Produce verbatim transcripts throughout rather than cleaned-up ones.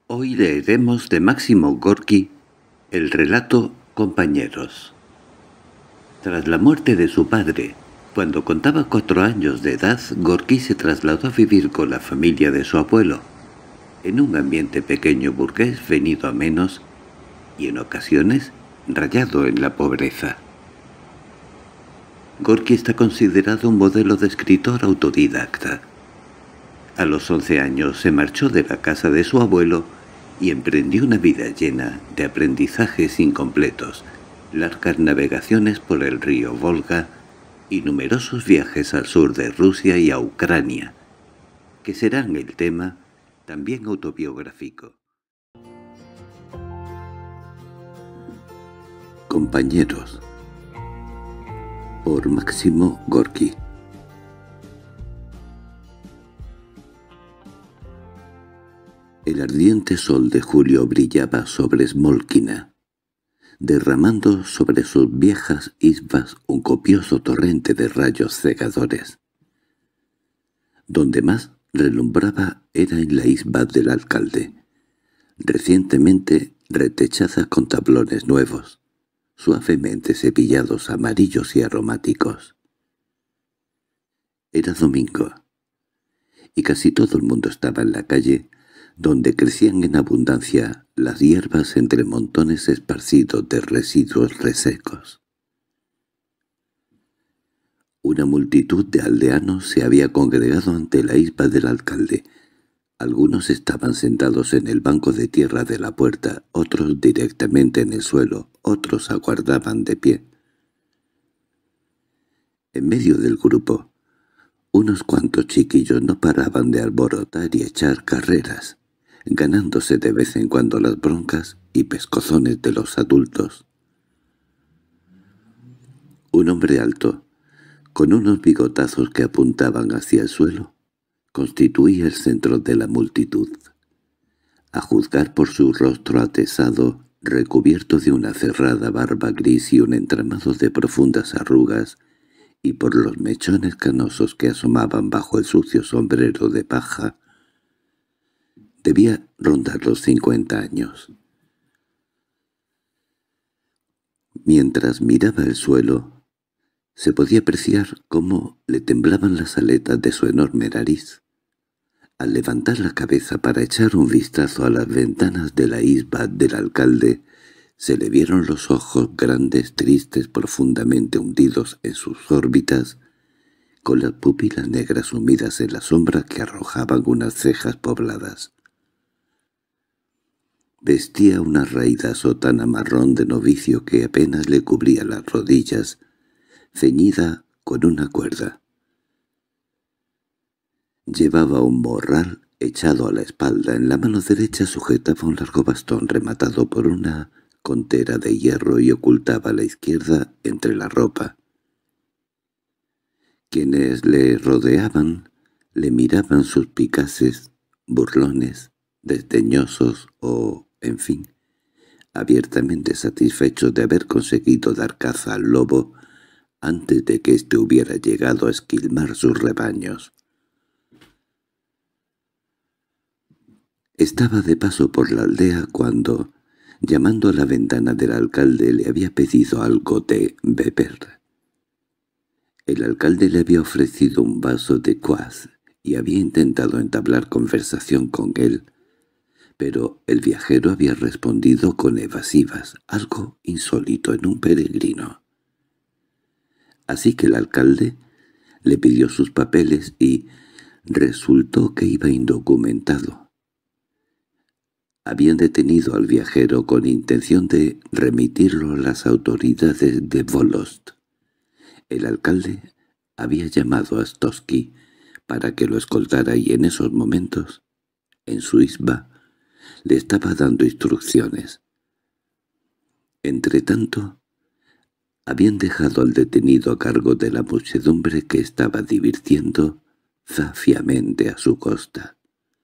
Hoy leeremos de Máximo Gorki el relato Compañeros. Tras la muerte de su padre, cuando contaba cuatro años de edad, Gorki se trasladó a vivir con la familia de su abuelo, en un ambiente pequeño burgués venido a menos y en ocasiones rayado en la pobreza. Gorki está considerado un modelo de escritor autodidacta. A los once años se marchó de la casa de su abuelo y emprendió una vida llena de aprendizajes incompletos, largas navegaciones por el río Volga y numerosos viajes al sur de Rusia y a Ucrania, que serán el tema también autobiográfico. Compañeros, por Máximo Gorki. El ardiente sol de julio brillaba sobre Smolkina, derramando sobre sus viejas isbas un copioso torrente de rayos cegadores. Donde más relumbraba era en la isba del alcalde, recientemente retechada con tablones nuevos, suavemente cepillados, amarillos y aromáticos. Era domingo, y casi todo el mundo estaba en la calle, donde crecían en abundancia las hierbas entre montones esparcidos de residuos resecos. Una multitud de aldeanos se había congregado ante la isba del alcalde. Algunos estaban sentados en el banco de tierra de la puerta, otros directamente en el suelo, otros aguardaban de pie. En medio del grupo, unos cuantos chiquillos no paraban de alborotar y echar carreras, ganándose de vez en cuando las broncas y pescozones de los adultos. Un hombre alto, con unos bigotazos que apuntaban hacia el suelo, constituía el centro de la multitud. A juzgar por su rostro atezado, recubierto de una cerrada barba gris y un entramado de profundas arrugas, y por los mechones canosos que asomaban bajo el sucio sombrero de paja, debía rondar los cincuenta años. Mientras miraba el suelo, se podía apreciar cómo le temblaban las aletas de su enorme nariz. Al levantar la cabeza para echar un vistazo a las ventanas de la isba del alcalde, se le vieron los ojos grandes, tristes, profundamente hundidos en sus órbitas, con las pupilas negras sumidas en la sombra que arrojaban unas cejas pobladas. Vestía una raída sotana marrón de novicio que apenas le cubría las rodillas, ceñida con una cuerda. Llevaba un morral echado a la espalda. En la mano derecha sujetaba un largo bastón rematado por una contera de hierro y ocultaba a la izquierda entre la ropa. Quienes le rodeaban le miraban suspicaces, burlones, desdeñosos o, en fin, abiertamente satisfechos de haber conseguido dar caza al lobo antes de que éste hubiera llegado a esquilmar sus rebaños. Estaba de paso por la aldea cuando, llamando a la ventana del alcalde, le había pedido algo de beber. El alcalde le había ofrecido un vaso de cuaz y había intentado entablar conversación con él, pero el viajero había respondido con evasivas, algo insólito en un peregrino. Así que el alcalde le pidió sus papeles y resultó que iba indocumentado. Habían detenido al viajero con intención de remitirlo a las autoridades de Volost. El alcalde había llamado a Stosky para que lo escoltara y en esos momentos, en su isba, le estaba dando instrucciones. Entretanto, habían dejado al detenido a cargo de la muchedumbre que estaba divirtiendo zafiamente a su costa.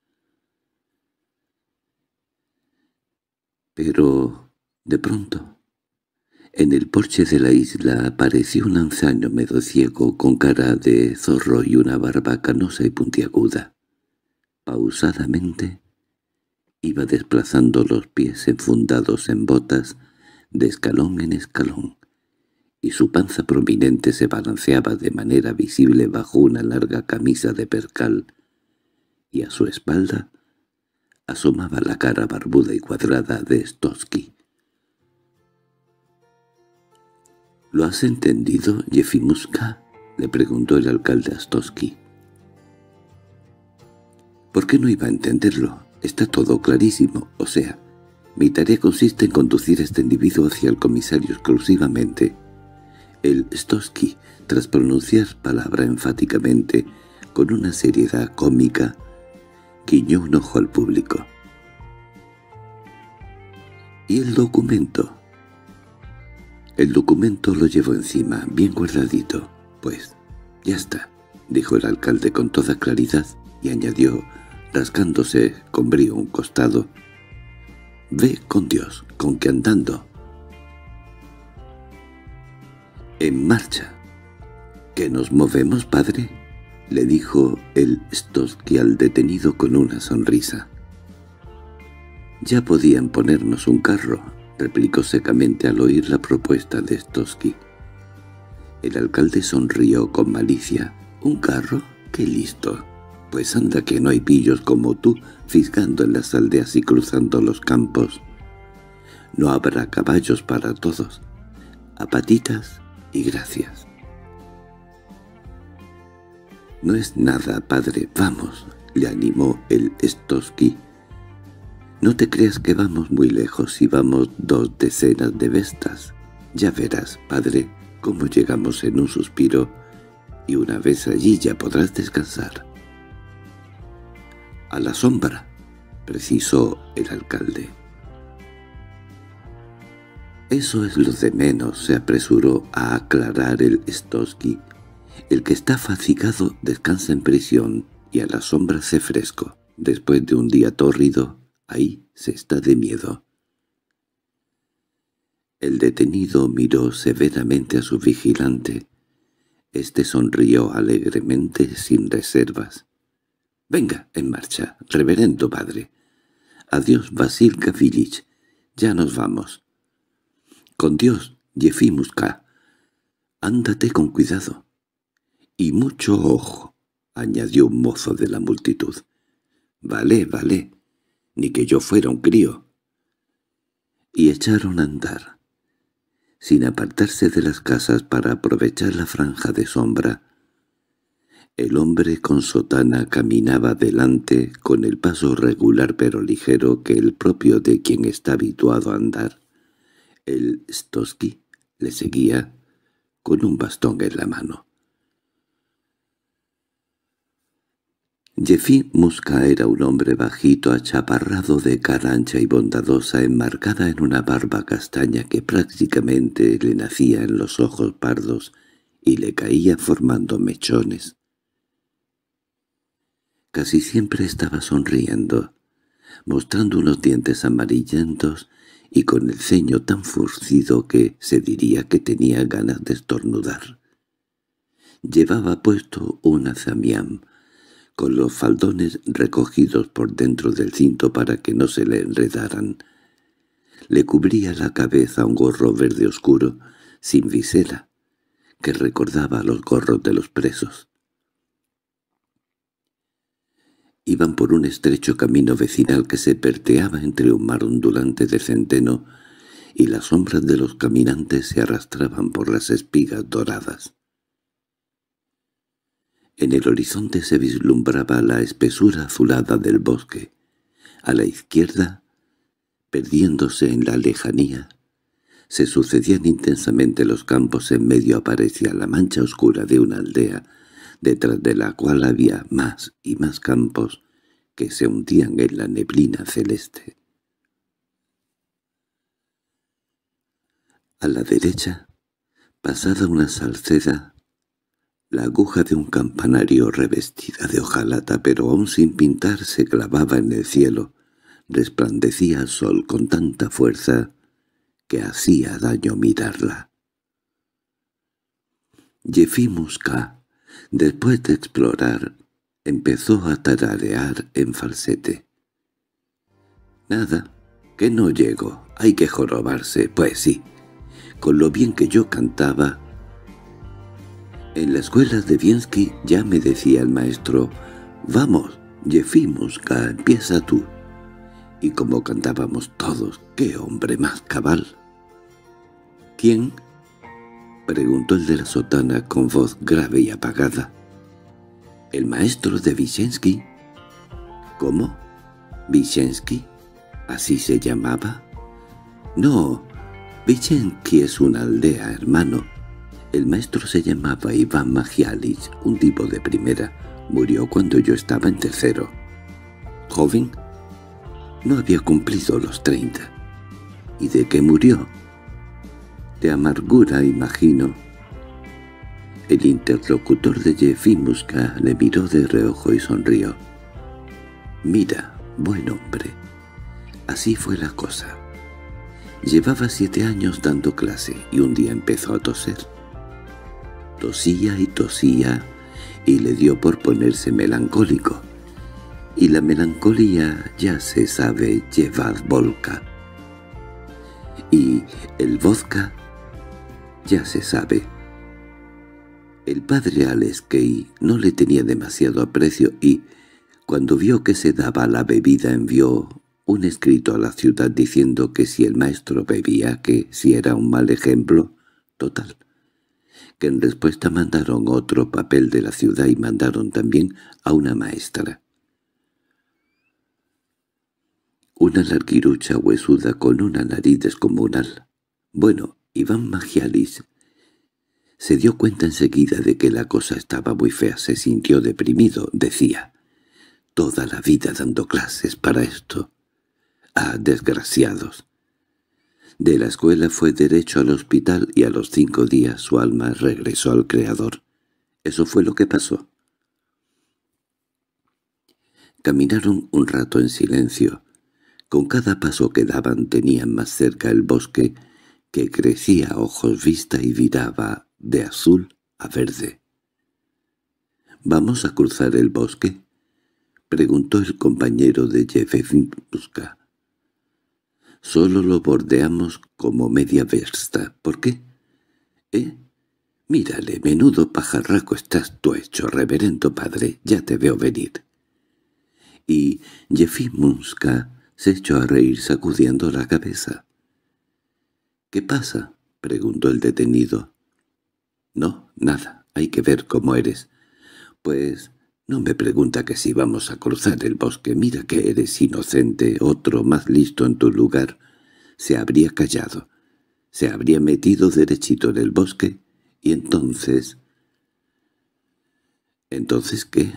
Pero, de pronto, en el porche de la isla apareció un anciano medio ciego con cara de zorro y una barba canosa y puntiaguda. Pausadamente Iba desplazando los pies enfundados en botas de escalón en escalón, y su panza prominente se balanceaba de manera visible bajo una larga camisa de percal, y a su espalda asomaba la cara barbuda y cuadrada de Stosky. —¿Lo has entendido, Yefimushka? —le preguntó el alcalde a Stosky. —¿Por qué no iba a entenderlo? Está todo clarísimo. O sea, mi tarea consiste en conducir a este individuo hacia el comisario exclusivamente. El Stosky, tras pronunciar palabra enfáticamente, con una seriedad cómica, guiñó un ojo al público. —¿Y el documento? —El documento lo llevo encima, bien guardadito. —Pues, ya está —dijo el alcalde con toda claridad, y añadió, rascándose con brío un costado—, ve con Dios, con que andando. —En marcha. —¿Que nos movemos, padre? —le dijo el Stosky al detenido con una sonrisa. —Ya podían ponernos un carro —replicó secamente al oír la propuesta de Stosky. El alcalde sonrió con malicia. —¿Un carro? ¡Qué listo! Pues anda que no hay pillos como tú fisgando en las aldeas y cruzando los campos. No habrá caballos para todos. A patitas y gracias. —No es nada, padre, vamos —le animó el Stosky—. No te creas que vamos muy lejos y vamos dos decenas de vestas. Ya verás, padre, cómo llegamos en un suspiro, y una vez allí ya podrás descansar. —A la sombra —precisó el alcalde. —Eso es lo de menos —se apresuró a aclarar el Stosky—. El que está fatigado descansa en prisión y a la sombra hace fresco. Después de un día tórrido, ahí se está de miedo. El detenido miró severamente a su vigilante. Este sonrió alegremente, sin reservas. —Venga, en marcha, reverendo padre. Adiós, Vasil Gavrilich. Ya nos vamos. —Con Dios, Yefimushka. Ándate con cuidado. —Y mucho ojo —añadió un mozo de la multitud. —Vale, vale. Ni que yo fuera un crío. Y echaron a andar. Sin apartarse de las casas para aprovechar la franja de sombra, el hombre con sotana caminaba delante con el paso regular pero ligero que el propio de quien está habituado a andar. El Stosky le seguía con un bastón en la mano. Yefimushka era un hombre bajito, achaparrado, de cara ancha y bondadosa, enmarcada en una barba castaña que prácticamente le nacía en los ojos pardos y le caía formando mechones. Casi siempre estaba sonriendo, mostrando unos dientes amarillentos y con el ceño tan fruncido que se diría que tenía ganas de estornudar. Llevaba puesto un azamiam, con los faldones recogidos por dentro del cinto para que no se le enredaran. Le cubría la cabeza un gorro verde oscuro, sin visera, que recordaba a los gorros de los presos. Iban por un estrecho camino vecinal que se perteaba entre un mar ondulante de centeno, y las sombras de los caminantes se arrastraban por las espigas doradas. En el horizonte se vislumbraba la espesura azulada del bosque. A la izquierda, perdiéndose en la lejanía, se sucedían intensamente los campos. En medio aparecía la mancha oscura de una aldea, detrás de la cual había más y más campos que se hundían en la neblina celeste. A la derecha, pasada una salceda, la aguja de un campanario revestida de hojalata pero aún sin pintar se clavaba en el cielo, resplandecía al sol con tanta fuerza que hacía daño mirarla. Yefimushka, después de explorar, empezó a tararear en falsete. —Nada, que no llego. Hay que jorobarse. Pues sí, con lo bien que yo cantaba. En la escuela de Wiensky ya me decía el maestro: «Vamos, Jefimuska, empieza tú». Y como cantábamos todos, ¡qué hombre más cabal! —¿Quién? —preguntó el de la sotana con voz grave y apagada. —El maestro de Wiensky. —¿Cómo? ¿Wiensky? ¿Así se llamaba? —No, Wiensky es una aldea, hermano. El maestro se llamaba Iván Magialich, un tipo de primera. Murió cuando yo estaba en tercero. ¿Joven? No había cumplido los treinta. ¿Y de qué murió? De amargura, imagino. El interlocutor de Jefimuska le miró de reojo y sonrió. Mira, buen hombre. Así fue la cosa. Llevaba siete años dando clase y un día empezó a toser. Tosía y tosía y le dio por ponerse melancólico. Y la melancolía, ya se sabe, lleva vodka. Y el vodka, ya se sabe. El padre Aleskei no le tenía demasiado aprecio y, cuando vio que se daba la bebida, envió un escrito a la ciudad diciendo que si el maestro bebía, que si era un mal ejemplo, total. Que en respuesta mandaron otro papel de la ciudad y mandaron también a una maestra. Una larguirucha huesuda con una nariz descomunal. Bueno, Iván Magialich se dio cuenta enseguida de que la cosa estaba muy fea, se sintió deprimido, decía. Toda la vida dando clases para esto. ¡Ah, desgraciados! De la escuela fue derecho al hospital y a los cinco días su alma regresó al Creador. Eso fue lo que pasó. Caminaron un rato en silencio. Con cada paso que daban tenían más cerca el bosque, que crecía a ojos vista y viraba de azul a verde. —¿Vamos a cruzar el bosque? —preguntó el compañero de Jefimuska. —Solo lo bordeamos como media versta. ¿Por qué? —¿Eh? Mírale, menudo pajarraco estás tú hecho, reverendo padre, ya te veo venir. Y Jefimuska se echó a reír sacudiendo la cabeza. —¿Qué pasa? —preguntó el detenido. —No, nada, hay que ver cómo eres. Pues no me pregunta que si vamos a cruzar el bosque. Mira que eres inocente. Otro más listo en tu lugar se habría callado, se habría metido derechito en el bosque y entonces... —¿Entonces qué?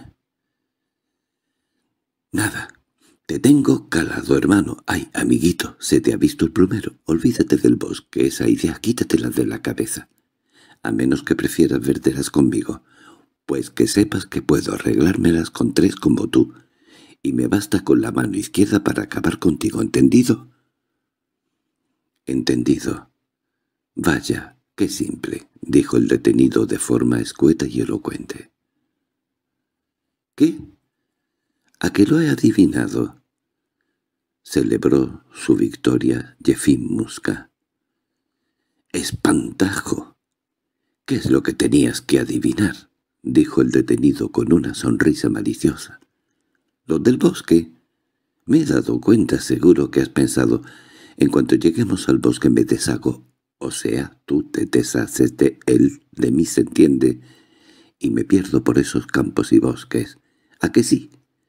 —Nada. Te tengo calado, hermano. Ay, amiguito, se te ha visto el plumero. Olvídate del bosque, esa idea quítatela de la cabeza. A menos que prefieras verderas conmigo. Pues que sepas que puedo arreglármelas con tres como tú. Y me basta con la mano izquierda para acabar contigo, ¿entendido? —Entendido. —Vaya, qué simple —dijo el detenido de forma escueta y elocuente. —¿Qué? ¿A qué lo he adivinado? Celebró su victoria Jefimuska. —¡Espantajo! ¿Qué es lo que tenías que adivinar? —dijo el detenido con una sonrisa maliciosa. —¿Lo del bosque? Me he dado cuenta, seguro que has pensado, en cuanto lleguemos al bosque me deshago, o sea, tú te deshaces de él, de mí se entiende, y me pierdo por esos campos y bosques. ¿A que sí?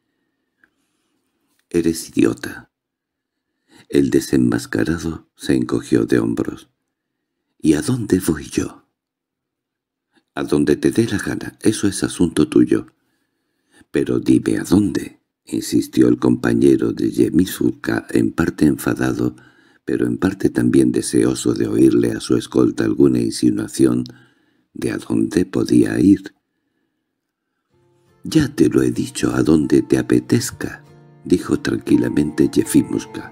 Eres idiota. El desenmascarado se encogió de hombros. —¿Y a dónde voy yo? —A donde te dé la gana, eso es asunto tuyo. —Pero dime a dónde —insistió el compañero de Jefimuska, en parte enfadado, pero en parte también deseoso de oírle a su escolta alguna insinuación de a dónde podía ir. —Ya te lo he dicho, a donde te apetezca —dijo tranquilamente Jefimuska.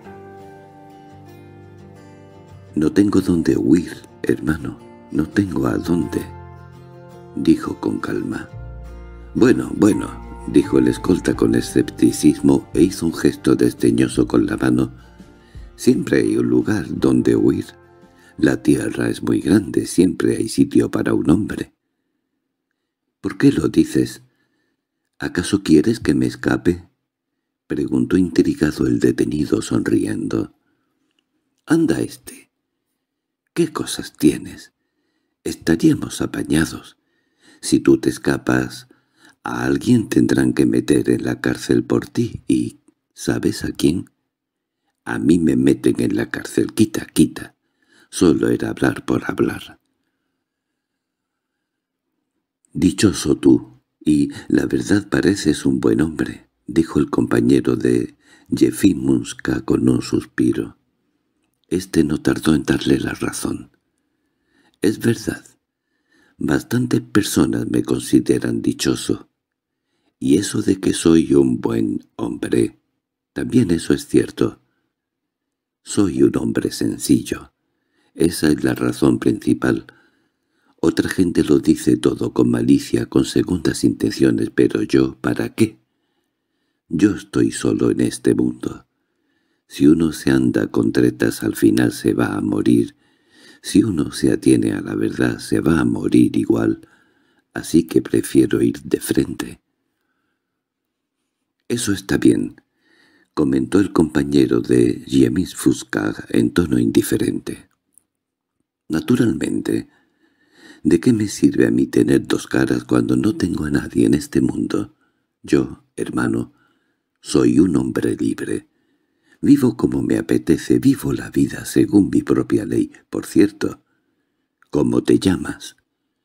—No tengo dónde huir, hermano, no tengo a dónde —dijo con calma. —Bueno, bueno —dijo el escolta con escepticismo e hizo un gesto desdeñoso con la mano—, siempre hay un lugar donde huir. La tierra es muy grande, siempre hay sitio para un hombre. —¿Por qué lo dices? —¿Acaso quieres que me escape? —preguntó intrigado el detenido sonriendo. —Anda este. ¿Qué cosas tienes? Estaríamos apañados. Si tú te escapas, a alguien tendrán que meter en la cárcel por ti, y ¿sabes a quién? A mí me meten en la cárcel. Quita, quita. Solo era hablar por hablar. —Dichoso tú, y la verdad pareces un buen hombre —dijo el compañero de Jefimuska con un suspiro. Este no tardó en darle la razón. —Es verdad. Bastantes personas me consideran dichoso. Y eso de que soy un buen hombre, también eso es cierto. Soy un hombre sencillo. Esa es la razón principal. Otra gente lo dice todo con malicia, con segundas intenciones, pero yo, ¿para qué? Yo estoy solo en este mundo. Si uno se anda con tretas al final se va a morir. Si uno se atiene a la verdad se va a morir igual. Así que prefiero ir de frente. —Eso está bien —comentó el compañero de Jefimuska en tono indiferente. —Naturalmente. ¿De qué me sirve a mí tener dos caras cuando no tengo a nadie en este mundo? Yo, hermano, soy un hombre libre. Vivo como me apetece, vivo la vida según mi propia ley. Por cierto, ¿cómo te llamas?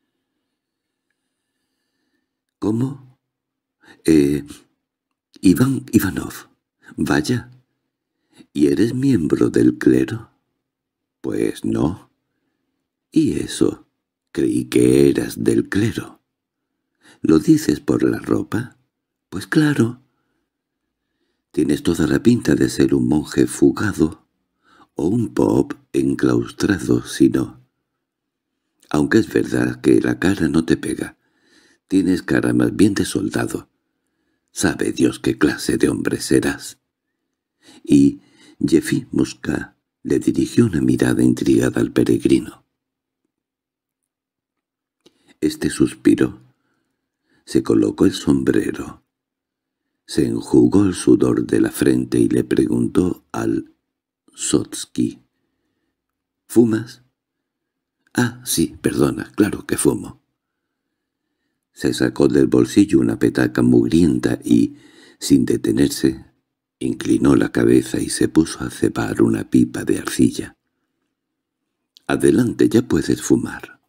—¿Cómo? Eh... Iván Ivanov. —Vaya. ¿Y eres miembro del clero? —Pues no. —¿Y eso? Creí que eras del clero. —¿Lo dices por la ropa? —Pues claro. Tienes toda la pinta de ser un monje fugado o un pop enclaustrado, si no. Aunque es verdad que la cara no te pega. Tienes cara más bien de soldado. Sabe Dios qué clase de hombre serás. Y Jefimuska le dirigió una mirada intrigada al peregrino. Este suspiró. Se colocó el sombrero. Se enjugó el sudor de la frente y le preguntó al Sotsky: —¿Fumas? —Ah, sí, perdona, claro que fumo. Se sacó del bolsillo una petaca mugrienta y, sin detenerse, inclinó la cabeza y se puso a cebar una pipa de arcilla. —Adelante, ya puedes fumar.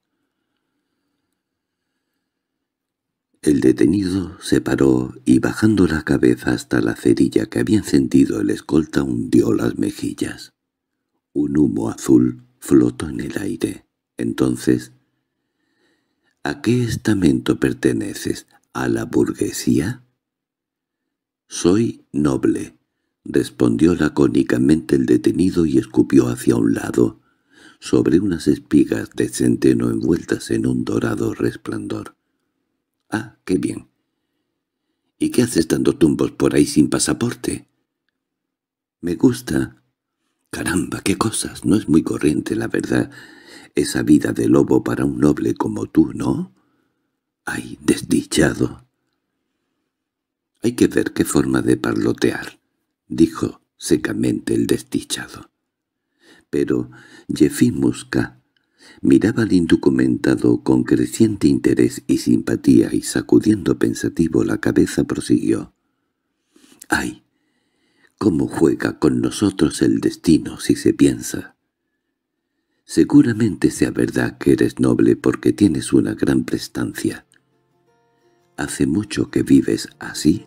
El detenido se paró y, bajando la cabeza hasta la cerilla que había encendido el escolta, hundió las mejillas. Un humo azul flotó en el aire. Entonces: —¿A qué estamento perteneces? ¿A la burguesía? —Soy noble —respondió lacónicamente el detenido y escupió hacia un lado, sobre unas espigas de centeno envueltas en un dorado resplandor. —Ah, qué bien. —¿Y qué haces dando tumbos por ahí sin pasaporte? —Me gusta. —Caramba, qué cosas. No es muy corriente, la verdad, esa vida de lobo para un noble como tú, ¿no? —¡Ay, desdichado! —Hay que ver qué forma de parlotear —dijo secamente el desdichado. Pero Jefimuska miraba al indocumentado con creciente interés y simpatía y, sacudiendo pensativo la cabeza, prosiguió: —¡Ay! ¿Cómo juega con nosotros el destino si se piensa? Seguramente sea verdad que eres noble porque tienes una gran prestancia. ¿Hace mucho que vives así?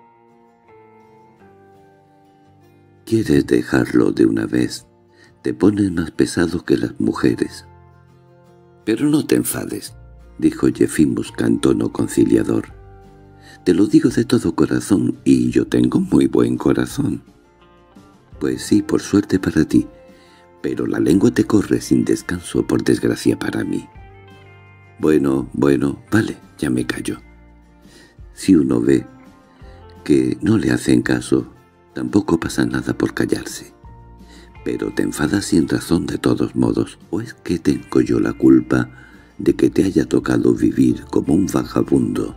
¿Quieres dejarlo de una vez? Te pones más pesado que las mujeres. —Pero no te enfades —dijo Jefimuska en tono conciliador—. Te lo digo de todo corazón, y yo tengo muy buen corazón. Pues sí, por suerte para ti, pero la lengua te corre sin descanso, por desgracia para mí. Bueno, bueno, vale, ya me callo. Si uno ve que no le hacen caso, tampoco pasa nada por callarse. Pero te enfadas sin razón de todos modos, ¿o es que tengo yo la culpa de que te haya tocado vivir como un vagabundo?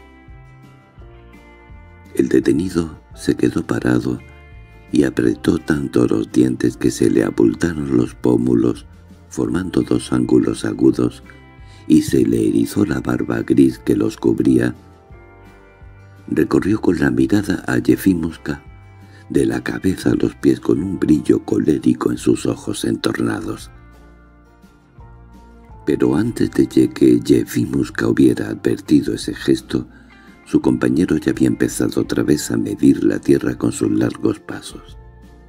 El detenido se quedó parado y apretó tanto los dientes que se le abultaron los pómulos, formando dos ángulos agudos, y se le erizó la barba gris que los cubría. Recorrió con la mirada a Yefimúsca, de la cabeza a los pies, con un brillo colérico en sus ojos entornados. Pero antes de que Yefimúsca hubiera advertido ese gesto, su compañero ya había empezado otra vez a medir la tierra con sus largos pasos.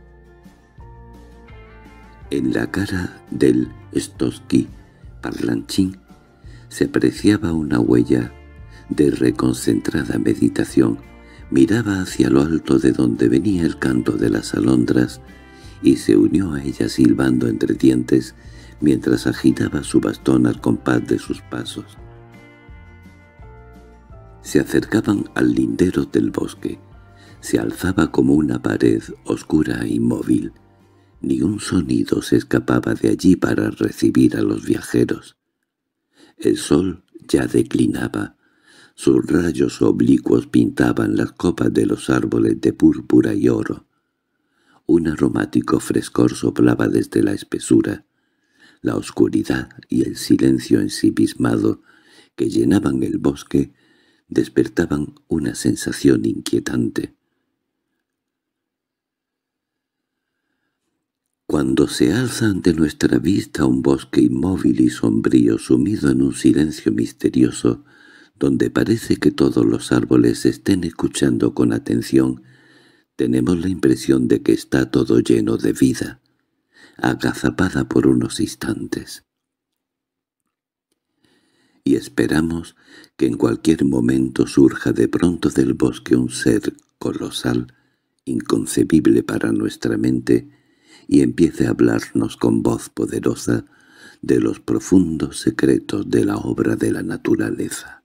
En la cara del Stosky parlanchín se apreciaba una huella de reconcentrada meditación. Miraba hacia lo alto de donde venía el canto de las alondras y se unió a ella silbando entre dientes mientras agitaba su bastón al compás de sus pasos. Se acercaban al lindero del bosque. Se alzaba como una pared oscura e inmóvil. Ni un sonido se escapaba de allí para recibir a los viajeros. El sol ya declinaba. Sus rayos oblicuos pintaban las copas de los árboles de púrpura y oro. Un aromático frescor soplaba desde la espesura. La oscuridad y el silencio ensimismado que llenaban el bosque despertaban una sensación inquietante. Cuando se alza ante nuestra vista un bosque inmóvil y sombrío sumido en un silencio misterioso, donde parece que todos los árboles estén escuchando con atención, tenemos la impresión de que está todo lleno de vida, agazapada por unos instantes. Y esperamos que en cualquier momento surja de pronto del bosque un ser colosal, inconcebible para nuestra mente, y empiece a hablarnos con voz poderosa de los profundos secretos de la obra de la naturaleza.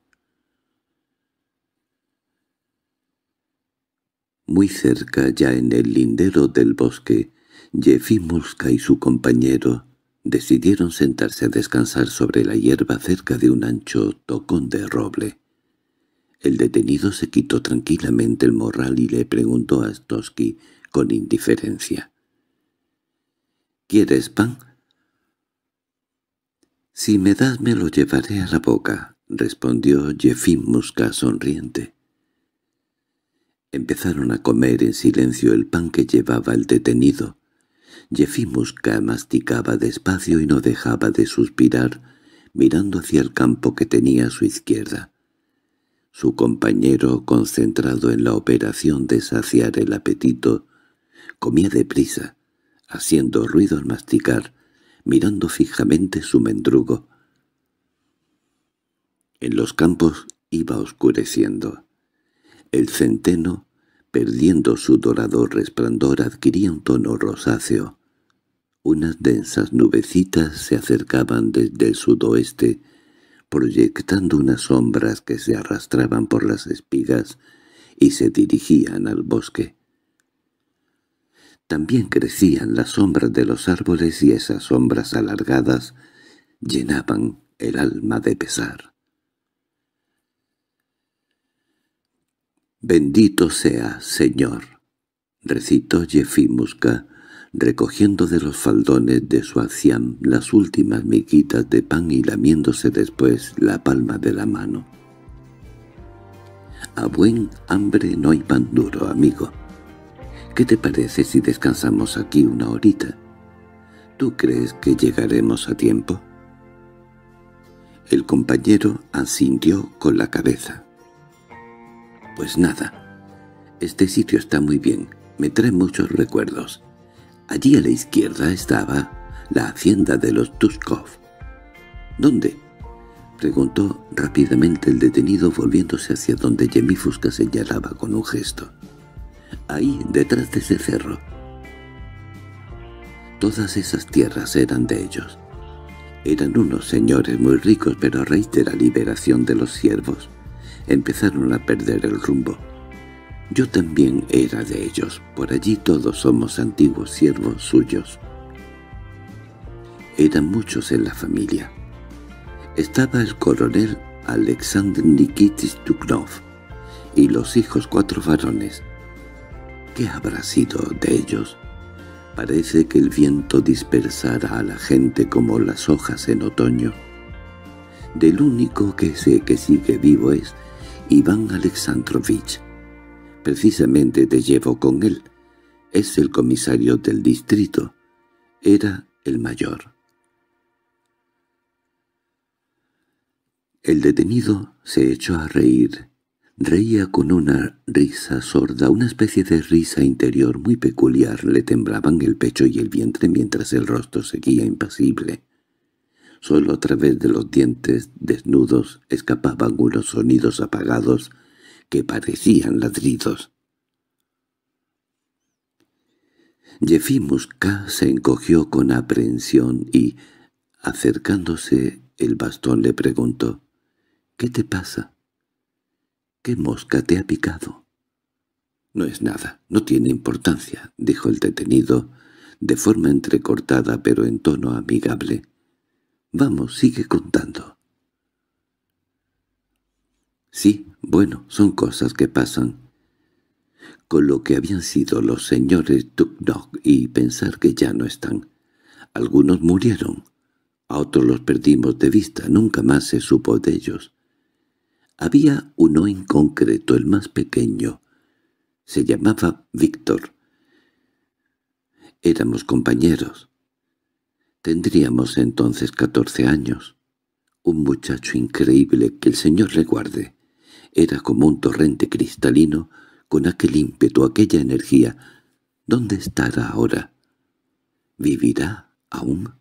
Muy cerca, ya en el lindero del bosque, Yefimúsca y su compañero decidieron sentarse a descansar sobre la hierba cerca de un ancho tocón de roble. El detenido se quitó tranquilamente el morral y le preguntó a Stosky con indiferencia: —¿Quieres pan? —Si me das me lo llevaré a la boca —respondió Yefimúsca sonriente. Empezaron a comer en silencio el pan que llevaba el detenido. Yefimúsca masticaba despacio y no dejaba de suspirar, mirando hacia el campo que tenía a su izquierda. Su compañero, concentrado en la operación de saciar el apetito, comía deprisa, haciendo ruido al masticar, mirando fijamente su mendrugo. En los campos iba oscureciendo. El centeno, perdiendo su dorado resplandor, adquiría un tono rosáceo. Unas densas nubecitas se acercaban desde el sudoeste, proyectando unas sombras que se arrastraban por las espigas y se dirigían al bosque. También crecían las sombras de los árboles y esas sombras alargadas llenaban el alma de pesar. «Bendito seas, Señor», recitó Yefimúsca, recogiendo de los faldones de su aziam las últimas miguitas de pan y lamiéndose después la palma de la mano. «A buen hambre no hay pan duro, amigo. ¿Qué te parece si descansamos aquí una horita? ¿Tú crees que llegaremos a tiempo?» El compañero asintió con la cabeza. «Pues nada, este sitio está muy bien, me trae muchos recuerdos. Allí a la izquierda estaba la hacienda de los Tushkov». «¿Dónde?», preguntó rápidamente el detenido, volviéndose hacia donde Yefimúsca señalaba con un gesto. «Ahí, detrás de ese cerro». Todas esas tierras eran de ellos. Eran unos señores muy ricos, pero a raíz de la liberación de los siervos empezaron a perder el rumbo. Yo también era de ellos. Por allí todos somos antiguos siervos suyos. Eran muchos en la familia. Estaba el coronel Alexander Nikitich Tukhnov y los hijos cuatro varones. ¿Qué habrá sido de ellos? Parece que el viento dispersara a la gente como las hojas en otoño. Del único que sé que sigue vivo es Iván Alexandrovich. Precisamente te llevo con él. Es el comisario del distrito. Era el mayor. El detenido se echó a reír. Reía con una risa sorda, una especie de risa interior muy peculiar. Le temblaban el pecho y el vientre mientras el rostro seguía impasible. Solo a través de los dientes desnudos escapaban unos sonidos apagados que parecían ladridos. Yefimushka se encogió con aprehensión y, acercándose el bastón, le preguntó: «¿Qué te pasa? ¿Qué mosca te ha picado?» «No es nada, no tiene importancia», dijo el detenido, de forma entrecortada pero en tono amigable. «Vamos, sigue contando». «Sí, bueno, son cosas que pasan. Con lo que habían sido los señores Tukhnov y pensar que ya no están. Algunos murieron, a otros los perdimos de vista, nunca más se supo de ellos. Había uno en concreto, el más pequeño. Se llamaba Víctor. Éramos compañeros. Tendríamos entonces catorce años. Un muchacho increíble, que el Señor le guarde. Era como un torrente cristalino, con aquel ímpetu, aquella energía. ¿Dónde estará ahora? ¿Vivirá aún?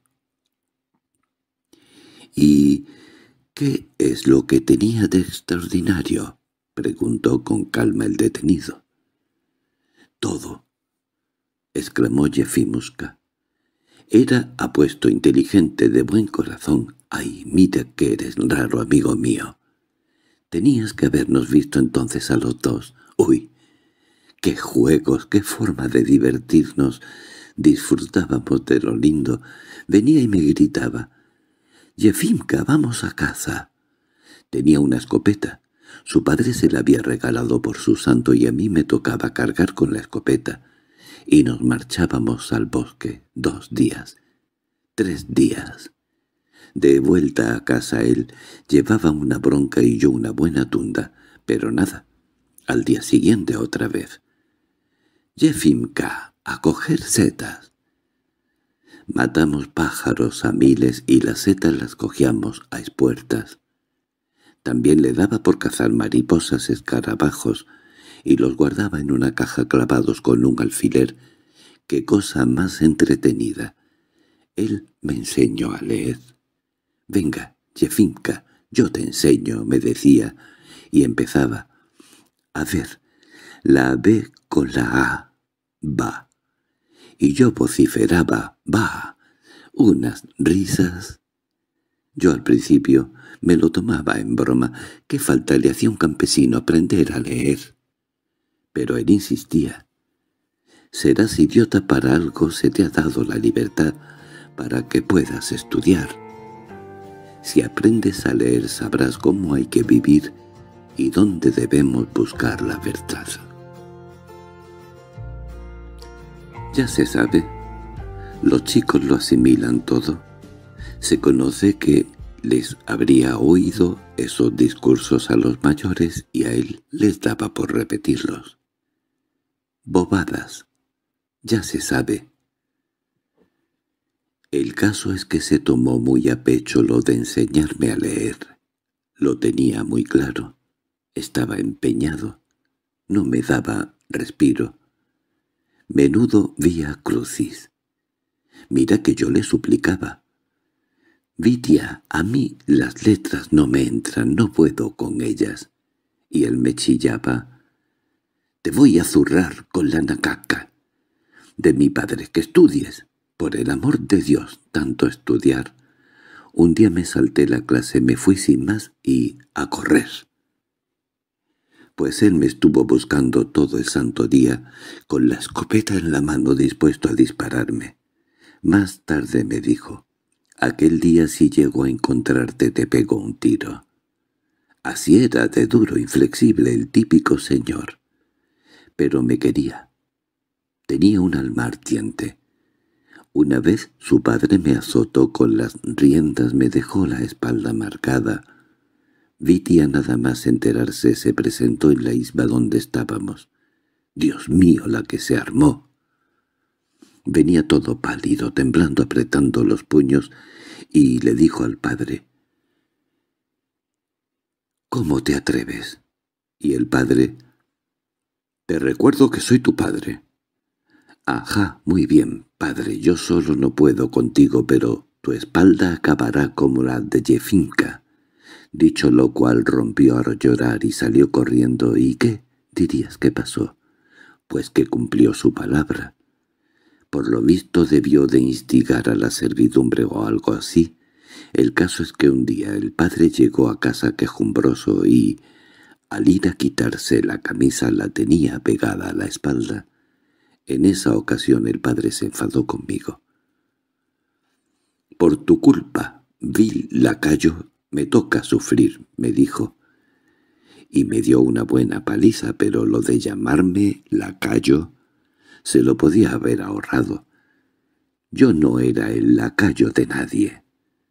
—¿Y qué es lo que tenía de extraordinario? —preguntó con calma el detenido. —Todo —exclamó Yefimushka—. Era apuesto, inteligente, de buen corazón. ¡Ay, mira que eres raro, amigo mío! Tenías que habernos visto entonces a los dos. ¡Uy! ¡Qué juegos, qué forma de divertirnos! Disfrutábamos de lo lindo. Venía y me gritaba: «Yefimka, vamos a caza». Tenía una escopeta. Su padre se la había regalado por su santo y a mí me tocaba cargar con la escopeta. Y nos marchábamos al bosque dos días, tres días. De vuelta a casa él llevaba una bronca y yo una buena tunda, pero nada. Al día siguiente otra vez. «Yefimka, a coger setas». Matamos pájaros a miles y las setas las cogíamos a espuertas. También le daba por cazar mariposas, escarabajos, y los guardaba en una caja clavados con un alfiler. ¡Qué cosa más entretenida! Él me enseñó a leer. «Venga, Yefimka, yo te enseño», me decía, y empezaba. «A ver, la B con la A, va». Y yo vociferaba, «va», unas risas. Yo al principio me lo tomaba en broma. ¿Qué falta le hacía un campesino aprender a leer? Pero él insistía. «Serás idiota para algo, se te ha dado la libertad para que puedas estudiar. Si aprendes a leer sabrás cómo hay que vivir y dónde debemos buscar la verdad». Ya se sabe, los chicos lo asimilan todo. Se conoce que les habría oído esos discursos a los mayores y a él les daba por repetirlos. Bobadas. Ya se sabe. El caso es que se tomó muy a pecho lo de enseñarme a leer. Lo tenía muy claro. Estaba empeñado. No me daba respiro. Menudo vía crucis. Mira que yo le suplicaba. «Vitia, a mí las letras no me entran, no puedo con ellas». Y él me chillaba: «Te voy a zurrar con la nacaca de mi padre, que estudies. Por el amor de Dios, tanto estudiar». Un día me salté la clase, me fui sin más y a correr. pues él me estuvo buscando todo el santo día, con la escopeta en la mano dispuesto a dispararme. Más tarde me dijo, «Aquel día si llego a encontrarte te pego un tiro». Así era de duro, inflexible, el típico señor. Pero me quería. Tenía un alma ardiente. Una vez su padre me azotó con las riendas, me dejó la espalda marcada. Vitia nada más enterarse se presentó en la isba donde estábamos. Dios mío, la que se armó. Venía todo pálido, temblando, apretando los puños, y le dijo al padre, «¿Cómo te atreves?» Y el padre, «Te recuerdo que soy tu padre». «Ajá, muy bien, padre, yo solo no puedo contigo, pero tu espalda acabará como la de Yefinka». Dicho lo cual rompió a llorar y salió corriendo. ¿Y qué dirías que pasó? Pues que cumplió su palabra. Por lo visto debió de instigar a la servidumbre o algo así. El caso es que un día el padre llegó a casa quejumbroso y, al ir a quitarse la camisa, la tenía pegada a la espalda. En esa ocasión el padre se enfadó conmigo. «Por tu culpa, vil lacayo, me toca sufrir», me dijo. Y me dio una buena paliza, pero lo de llamarme lacayo se lo podía haber ahorrado. Yo no era el lacayo de nadie.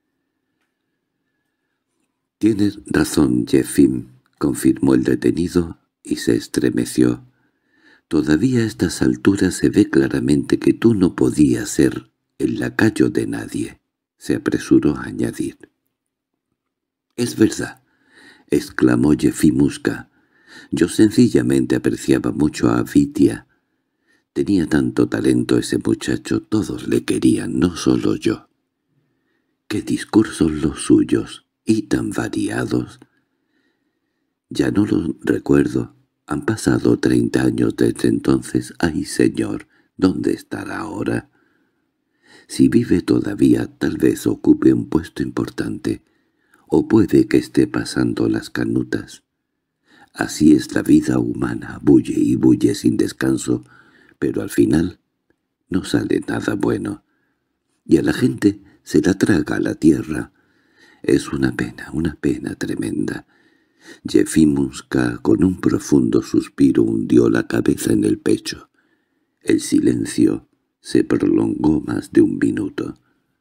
«Tienes razón, Jefim», confirmó el detenido y se estremeció. «Todavía a estas alturas se ve claramente que tú no podías ser el lacayo de nadie», se apresuró a añadir. «Es verdad», exclamó Jefimuska. «Yo sencillamente apreciaba mucho a Vitia. Tenía tanto talento ese muchacho, todos le querían, no solo yo». «¡Qué discursos los suyos! Y tan variados». «Ya no los recuerdo. Han pasado treinta años desde entonces. ¡Ay, señor! ¿Dónde estará ahora? Si vive todavía, tal vez ocupe un puesto importante, o puede que esté pasando las canutas. Así es la vida humana, bulle y bulle sin descanso, pero al final no sale nada bueno, y a la gente se la traga a la tierra. Es una pena, una pena tremenda». Jefimuska con un profundo suspiro hundió la cabeza en el pecho. El silencio se prolongó más de un minuto.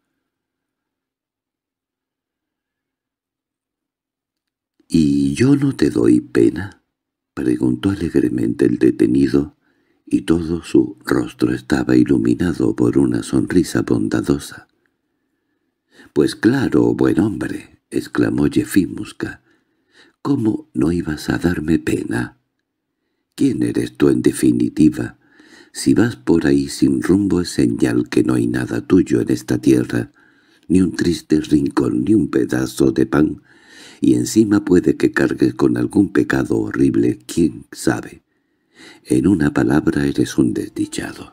—¿Y yo no te doy pena? —preguntó alegremente el detenido, y todo su rostro estaba iluminado por una sonrisa bondadosa. —Pues claro, buen hombre —exclamó Jefimuska—, ¿cómo no ibas a darme pena? ¿Quién eres tú en definitiva? Si vas por ahí sin rumbo es señal que no hay nada tuyo en esta tierra, ni un triste rincón, ni un pedazo de pan, y encima puede que cargues con algún pecado horrible, quién sabe. En una palabra eres un desdichado.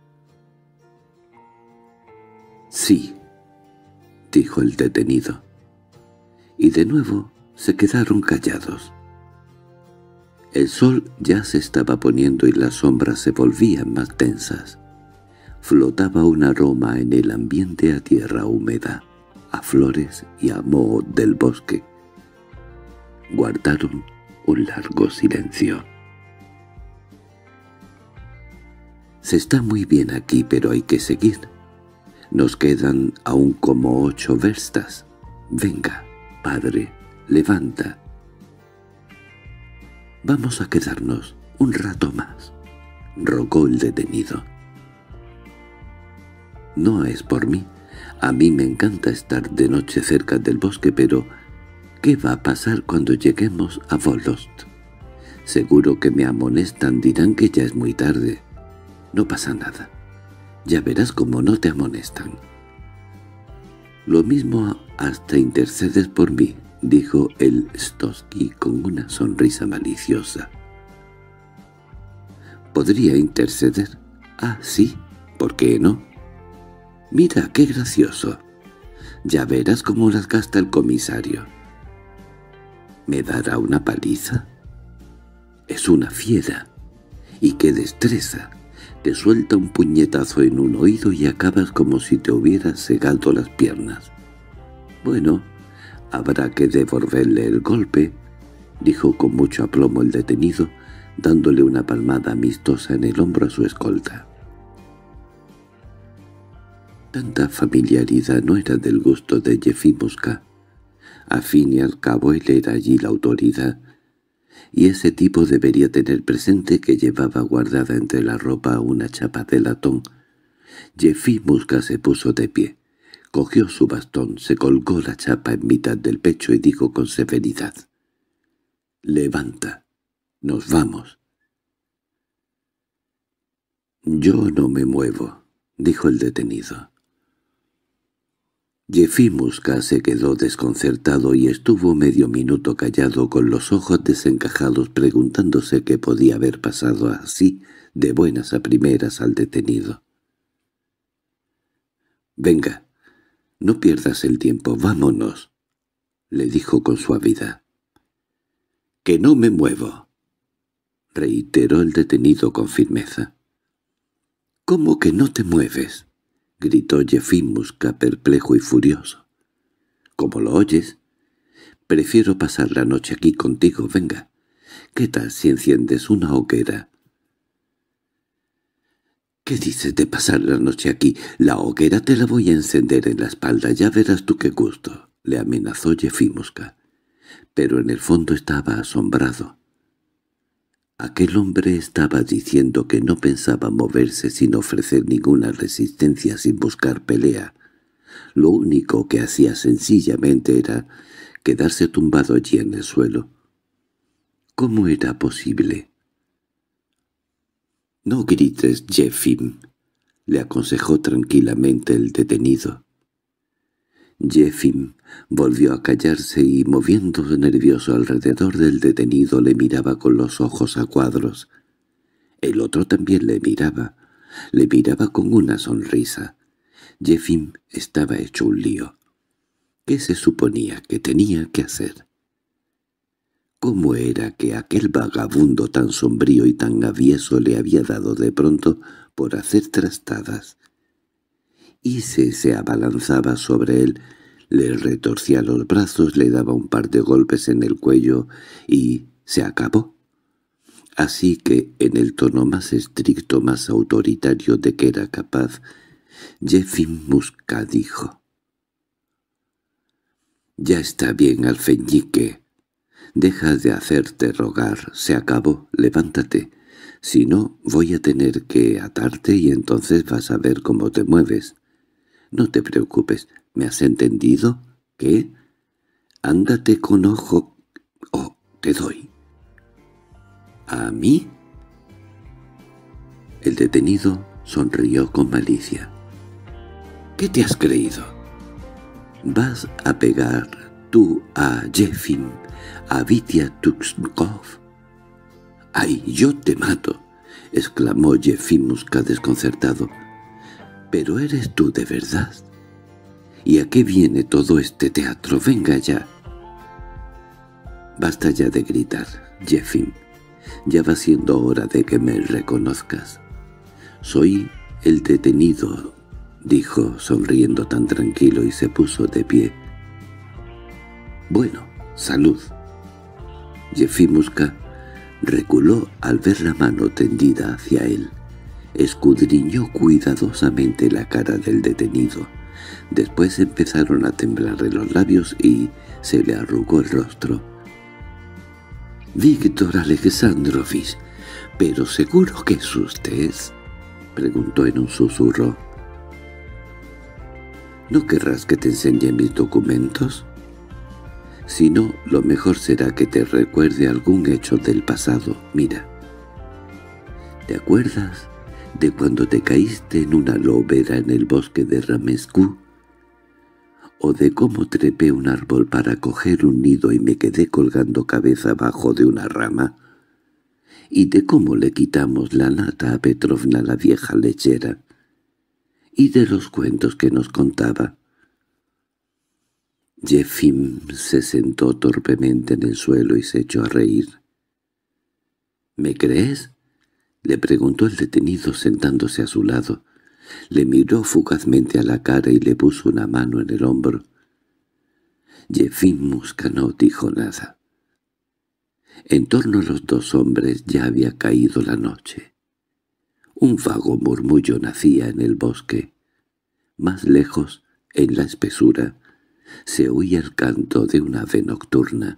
—Sí —dijo el detenido. Y de nuevo se quedaron callados. El sol ya se estaba poniendo y las sombras se volvían más densas. Flotaba un aroma en el ambiente a tierra húmeda, a flores y a moho del bosque. Guardaron un largo silencio. «Se está muy bien aquí, pero hay que seguir. Nos quedan aún como ocho verstas. Venga, padre, levanta. Vamos a quedarnos un rato más», rogó el detenido. «No es por mí. A mí me encanta estar de noche cerca del bosque, pero ¿qué va a pasar cuando lleguemos a Volost? Seguro que me amonestan, dirán que ya es muy tarde. No pasa nada. Ya verás cómo no te amonestan». «Lo mismo hasta intercedes por mí», dijo el Stosky con una sonrisa maliciosa. «¿Podría interceder? Ah, sí, ¿por qué no? Mira, qué gracioso. Ya verás cómo las gasta el comisario. ¿Me dará una paliza? Es una fiera. ¡Y qué destreza! Te suelta un puñetazo en un oído y acabas como si te hubieras segado las piernas. Bueno, habrá que devolverle el golpe, dijo con mucho aplomo el detenido, dándole una palmada amistosa en el hombro a su escolta. Tanta familiaridad no era del gusto de Jefimosca. A fin y al cabo él era allí la autoridad, y ese tipo debería tener presente que llevaba guardada entre la ropa una chapa de latón. Jefimosca se puso de pie, cogió su bastón, se colgó la chapa en mitad del pecho y dijo con severidad: «Levanta, nos vamos». «Yo no me muevo», dijo el detenido. Jefimosca se quedó desconcertado y estuvo medio minuto callado con los ojos desencajados preguntándose qué podía haber pasado así de buenas a primeras al detenido. «Venga, no pierdas el tiempo, vámonos», le dijo con suavidad. «Que no me muevo», reiteró el detenido con firmeza. «¿Cómo que no te mueves?», gritó Jefimosca perplejo y furioso. «¿Cómo lo oyes? Prefiero pasar la noche aquí contigo, venga. ¿Qué tal si enciendes una hoguera?» «¿Qué dices de pasar la noche aquí? La hoguera te la voy a encender en la espalda, ya verás tú qué gusto», le amenazó Jefimosca. Pero en el fondo estaba asombrado. Aquel hombre estaba diciendo que no pensaba moverse sin ofrecer ninguna resistencia, sin buscar pelea. Lo único que hacía sencillamente era quedarse tumbado allí en el suelo. ¿Cómo era posible? «No grites, Jefim», le aconsejó tranquilamente el detenido. Jefim volvió a callarse y, moviéndose nervioso alrededor del detenido, le miraba con los ojos a cuadros. El otro también le miraba, le miraba con una sonrisa. Jefim estaba hecho un lío. ¿Qué se suponía que tenía que hacer? ¿Cómo era que aquel vagabundo tan sombrío y tan avieso le había dado de pronto por hacer trastadas? Y si se abalanzaba sobre él, le retorcía los brazos, le daba un par de golpes en el cuello y se acabó. Así que, en el tono más estricto, más autoritario de que era capaz, Jefimosca dijo: «Ya está bien, alfeñique. Deja de hacerte rogar, se acabó, levántate. Si no, voy a tener que atarte y entonces vas a ver cómo te mueves. No te preocupes, ¿me has entendido? ¿Qué? Ándate con ojo. Oh, te doy». «¿A mí?». El detenido sonrió con malicia. «¿Qué te has creído? ¿Vas a pegar tú a Jefim, a Vitia Tuxkov?» «¡Ay, yo te mato!», exclamó Jefimosca desconcertado. «¿Pero eres tú de verdad? ¿Y a qué viene todo este teatro? Venga ya». «Basta ya de gritar, Jefim. Ya va siendo hora de que me reconozcas. Soy el detenido», dijo, sonriendo tan tranquilo, y se puso de pie. «Bueno, salud». Jefimosca reculó al ver la mano tendida hacia él. Escudriñó cuidadosamente la cara del detenido. Después empezaron a temblarle los labios y se le arrugó el rostro. «Víctor Alexandrovich, ¿pero seguro que es usted?», preguntó en un susurro. «¿No querrás que te enseñe mis documentos? Si no, lo mejor será que te recuerde algún hecho del pasado. Mira. ¿Te acuerdas de cuando te caíste en una lobera en el bosque de Ramescu? ¿O de cómo trepé un árbol para coger un nido y me quedé colgando cabeza abajo de una rama? ¿Y de cómo le quitamos la nata a Petrovna, la vieja lechera? ¿Y de los cuentos que nos contaba?» Jefim se sentó torpemente en el suelo y se echó a reír. —¿Me crees? —le preguntó el detenido sentándose a su lado. Le miró fugazmente a la cara y le puso una mano en el hombro. Yefim Mosca no dijo nada. En torno a los dos hombres ya había caído la noche. Un vago murmullo nacía en el bosque. Más lejos, en la espesura, se oía el canto de una ave nocturna.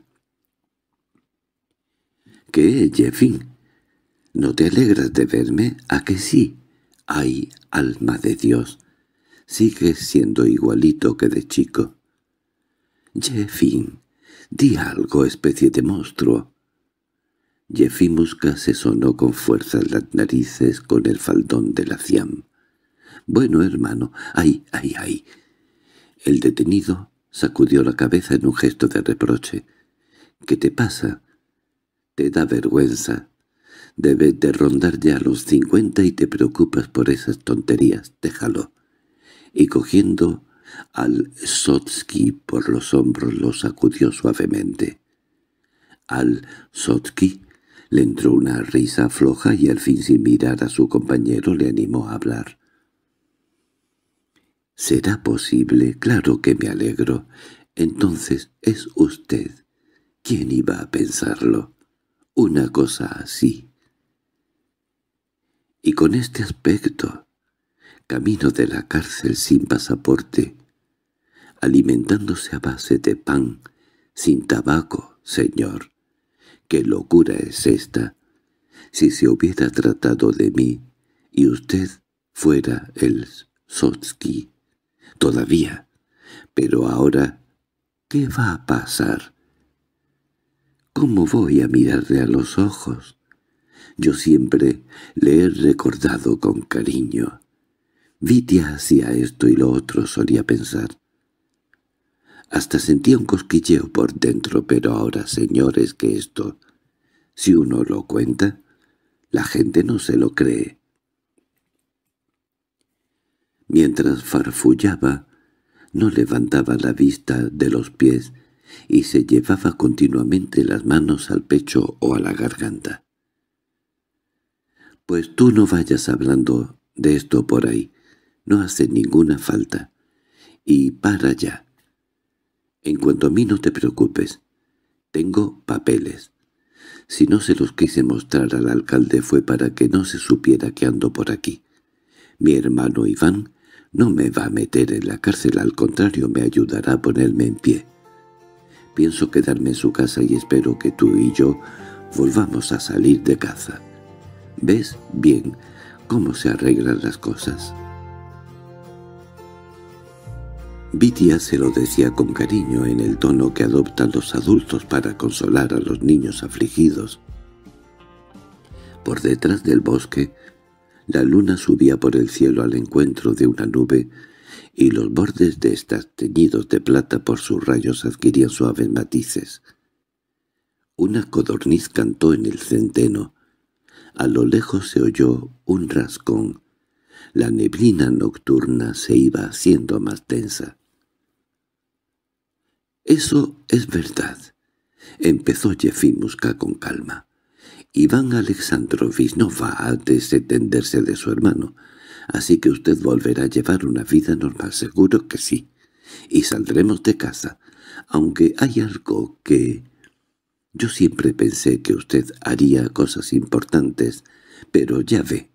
—¿Qué, Yefim? ¿No te alegras de verme? ¿A que sí? ¡Ay, alma de Dios! Sigues siendo igualito que de chico. —Yefim, di algo, especie de monstruo. Yefim Mosca se sonó con fuerza las narices con el faldón de la ciam. —Bueno, hermano, ¡ay, ay, ay! El detenido sacudió la cabeza en un gesto de reproche. —¿Qué te pasa? ¿Te da vergüenza? Debes de rondar ya los cincuenta y te preocupas por esas tonterías. Déjalo. Y cogiendo al Sotsky por los hombros lo sacudió suavemente. Al Sotsky le entró una risa floja y al fin sin mirar a su compañero le animó a hablar. —¿Será posible? Claro que me alegro. Entonces es usted. ¿Quién iba a pensarlo? Una cosa así. Y con este aspecto, camino de la cárcel sin pasaporte, alimentándose a base de pan, sin tabaco, señor. ¿Qué locura es esta? Si se hubiera tratado de mí y usted fuera el Sotsky, todavía. Pero ahora, ¿qué va a pasar? ¿Cómo voy a mirarle a los ojos? Yo siempre le he recordado con cariño. Vitia hacía esto y lo otro, solía pensar. Hasta sentía un cosquilleo por dentro, pero ahora, señores, que esto, si uno lo cuenta, la gente no se lo cree. Mientras farfullaba, no levantaba la vista de los pies y se llevaba continuamente las manos al pecho o a la garganta. —Pues tú no vayas hablando de esto por ahí, no hace ninguna falta. Y para ya. En cuanto a mí no te preocupes, tengo papeles. Si no se los quise mostrar al alcalde fue para que no se supiera que ando por aquí. Mi hermano Iván no me va a meter en la cárcel, al contrario me ayudará a ponerme en pie. Pienso quedarme en su casa y espero que tú y yo volvamos a salir de caza. ¿Ves bien cómo se arreglan las cosas? Vitia se lo decía con cariño en el tono que adoptan los adultos para consolar a los niños afligidos. Por detrás del bosque, la luna subía por el cielo al encuentro de una nube y los bordes de estas teñidos de plata por sus rayos adquirían suaves matices. Una codorniz cantó en el centeno. A lo lejos se oyó un rascón. La neblina nocturna se iba haciendo más densa. —Eso es verdad —empezó Yefim Mosca con calma—. Iván Alexandrovich no va a desentenderse de su hermano, así que usted volverá a llevar una vida normal, seguro que sí. Y saldremos de casa, aunque hay algo que... Yo siempre pensé que usted haría cosas importantes, pero ya ve.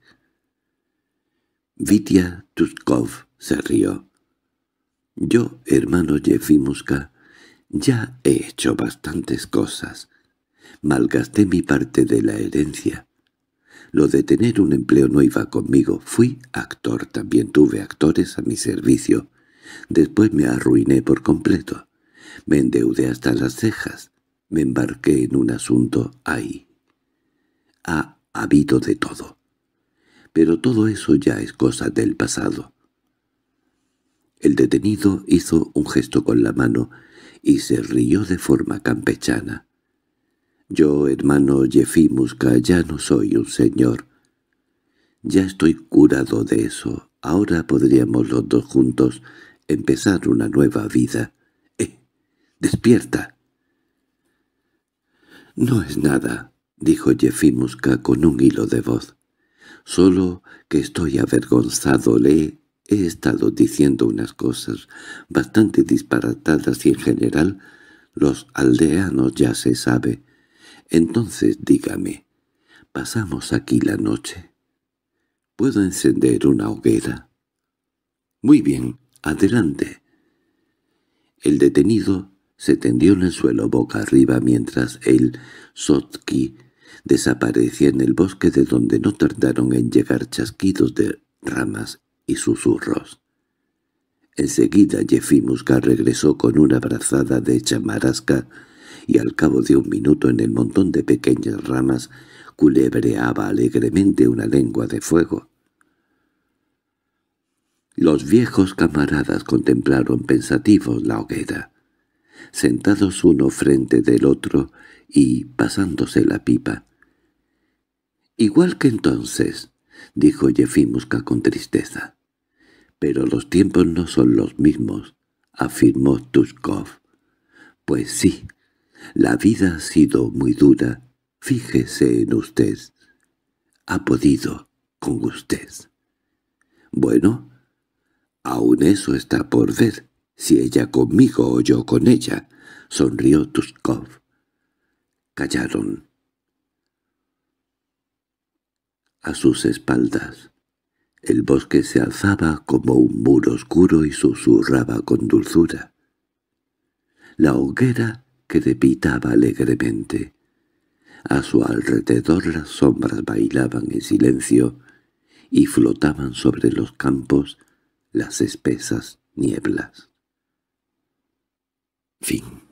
Vitia Tuskov se rió. Yo, hermano Yefim Mosca, ya he hecho bastantes cosas. Malgasté mi parte de la herencia. Lo de tener un empleo no iba conmigo. Fui actor, también tuve actores a mi servicio. Después me arruiné por completo. Me endeudé hasta las cejas. Me embarqué en un asunto ahí. Ha habido de todo. Pero todo eso ya es cosa del pasado. El detenido hizo un gesto con la mano y se rió de forma campechana. Yo, hermano Yefim Mosca, ya no soy un señor. Ya estoy curado de eso. Ahora podríamos los dos juntos empezar una nueva vida. ¡Eh! ¡Despierta! No es nada. dijo Yefimuska con un hilo de voz. «Solo que estoy avergonzado. Le he estado diciendo unas cosas bastante disparatadas y en general los aldeanos ya se sabe. Entonces dígame, ¿pasamos aquí la noche? ¿Puedo encender una hoguera?» «Muy bien, adelante». El detenido se tendió en el suelo boca arriba mientras el Sotki desaparecía en el bosque, de donde no tardaron en llegar chasquidos de ramas y susurros. Enseguida Yefimuska regresó con una brazada de chamarasca y al cabo de un minuto en el montón de pequeñas ramas culebreaba alegremente una lengua de fuego. Los viejos camaradas contemplaron pensativos la hoguera, sentados uno frente del otro y pasándose la pipa. «Igual que entonces», dijo Yefimuska con tristeza. «Pero los tiempos no son los mismos», afirmó Tushkov. «Pues sí, la vida ha sido muy dura. Fíjese en usted. Ha podido con usted». «Bueno, aún eso está por ver, si ella conmigo o yo con ella», sonrió Tushkov. Callaron. A sus espaldas, el bosque se alzaba como un muro oscuro y susurraba con dulzura. La hoguera crepitaba alegremente. A su alrededor las sombras bailaban en silencio y flotaban sobre los campos las espesas nieblas. Fin.